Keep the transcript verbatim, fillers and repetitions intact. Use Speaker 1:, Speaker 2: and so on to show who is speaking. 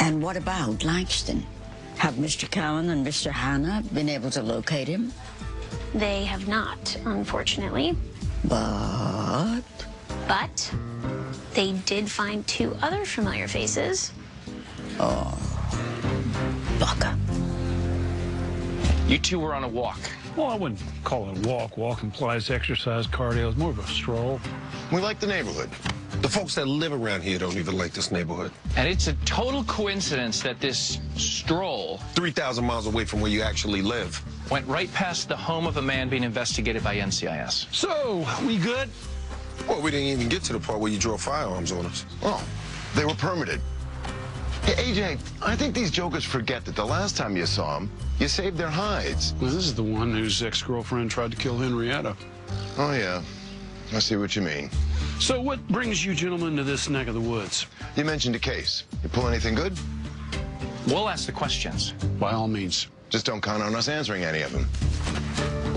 Speaker 1: And what about Langston? Have Mister Cowan and Mister Hanna been able to locate him?
Speaker 2: They have not, unfortunately.
Speaker 1: But...
Speaker 2: But they did find two other familiar faces.
Speaker 1: Oh, bugger.
Speaker 3: You two were on a walk.
Speaker 4: Well, I wouldn't call it a walk. Walk implies exercise, cardio. It's more of a stroll.
Speaker 5: We like the neighborhood. The folks that live around here don't even like this neighborhood.
Speaker 3: And it's a total coincidence that this stroll
Speaker 5: three thousand miles away from where you actually live.
Speaker 3: went right past the home of a man being investigated by N C I S.
Speaker 4: So, we good?
Speaker 5: Well, we didn't even get to the part where you draw firearms on us.
Speaker 6: Oh, they were permitted. Hey, A J, I think these jokers forget that the last time you saw them, you saved their hides.
Speaker 4: Well, this is the one whose ex-girlfriend tried to kill Henrietta.
Speaker 6: Oh, yeah. I see what you mean.
Speaker 4: So what brings you gentlemen to this neck of the woods?
Speaker 6: You mentioned a case. You pull anything good?
Speaker 3: We'll ask the questions.
Speaker 4: By all means.
Speaker 6: Just don't count on us answering any of them.